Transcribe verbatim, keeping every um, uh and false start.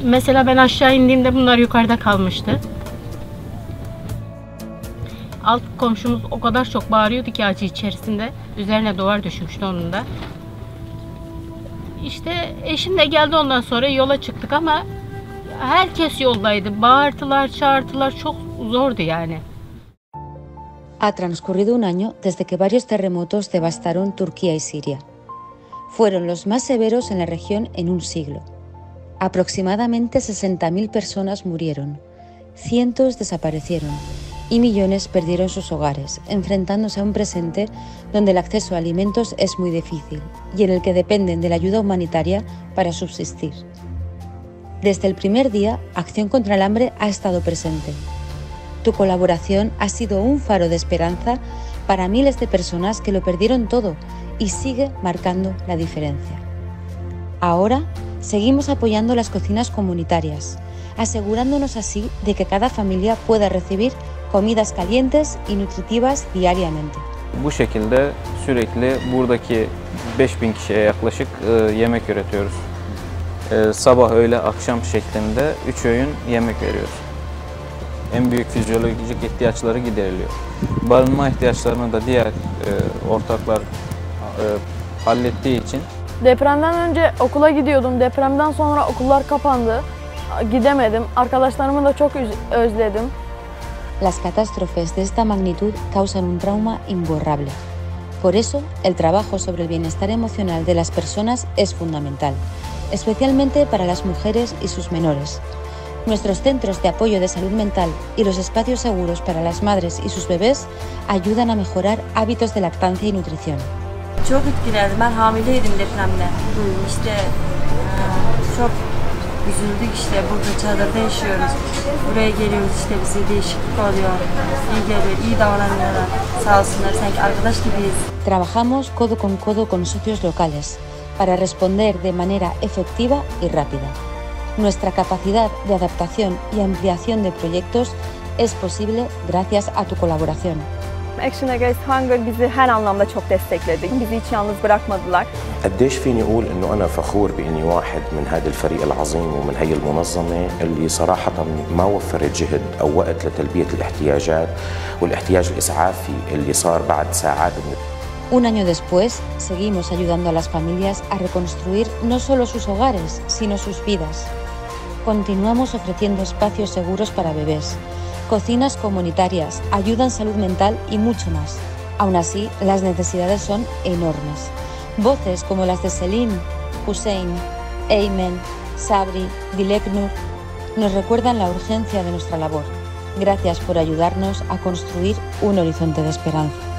Mesela ben aşağı indiğimde bunlar yukarıda kalmıştı. Alt komşumuz o kadar çok bağırıyordu ki acı içerisinde. Üzerine duvar düşmüştü onun da. İşte eşim de geldi, ondan sonra yola çıktık ama herkes yoldaydı. Bağırtılar, çağırtılar, çok zordu yani. Ha transcurrido un año desde que varios terremotos devastaron Turquía y Siria. Fueron los más severos en la región en un siglo. Aproximadamente sesenta mil personas murieron, cientos desaparecieron y millones perdieron sus hogares, enfrentándose a un presente donde el acceso a alimentos es muy difícil y en el que dependen de la ayuda humanitaria para subsistir. Desde el primer día, Acción contra el Hambre ha estado presente. Tu colaboración ha sido un faro de esperanza para miles de personas que lo perdieron todo y sigue marcando la diferencia. Ahora, seguimos apoyando las cocinas comunitarias, asegurándonos así de que cada familia pueda recibir comidas calientes y nutritivas diariamente. Bu şekilde sürekli buradaki beş bin kişiye yaklaşık e, yemek üretiyoruz. E, sabah, öğle, akşam şeklinde üç öğün yemek veriyoruz. En büyük fizyolojik ihtiyaçları gideriliyor. Barınma ihtiyaçlarını da diğer e, ortaklar e, hallettiği için. Depremden önce okula gidiyordum. Depremden sonra okullar kapandı. Gidemedim. Arkadaşlarımı da çok özledim. Las catástrofes de esta magnitud causan un trauma imborrable. Por eso, el trabajo sobre el bienestar emocional de las personas es fundamental, especialmente para las mujeres y sus menores. Nuestros centros de apoyo de salud mental y los espacios seguros para las madres y sus bebés ayudan a mejorar hábitos de lactancia y nutrición. Çok etkilendim. Ben hamileydim depremde. İşte çok üzüldük, işte burada çadırda yaşıyoruz. Buraya geliyoruz, işte bize değişiklik oluyor. İyi geliyor, iyi davranıyorlar. Sağ olsunlar, sanki arkadaş gibiyiz. Trabajamos codo con codo con socios locales para responder de manera efectiva y rápida. Nuestra capacidad de adaptación y ampliación de proyectos es posible gracias a tu colaboración. Action Against Hunger bizi her anlamda çok destekledi. Bizi hiç yalnız bırakmadılar. قديش فيني أقول إنه أنا فخور بإني واحد من هذا الفريق العظيم ومن هي المنظمة اللي صراحة ما وفرت جهد أو وقت لتلبية الاحتياجات والاحتياج الإسعافي اللي صار بعد ساعات. Un año después, seguimos ayudando a las familias a reconstruir no solo sus hogares, sino sus vidas. Continuamos ofreciendo espacios seguros para bebés, cocinas comunitarias, ayuda en salud mental y mucho más. Aún así, las necesidades son enormes. Voces como las de Selim, Hussein, Eymen, Sabri, Dileknur nos recuerdan la urgencia de nuestra labor. Gracias por ayudarnos a construir un horizonte de esperanza.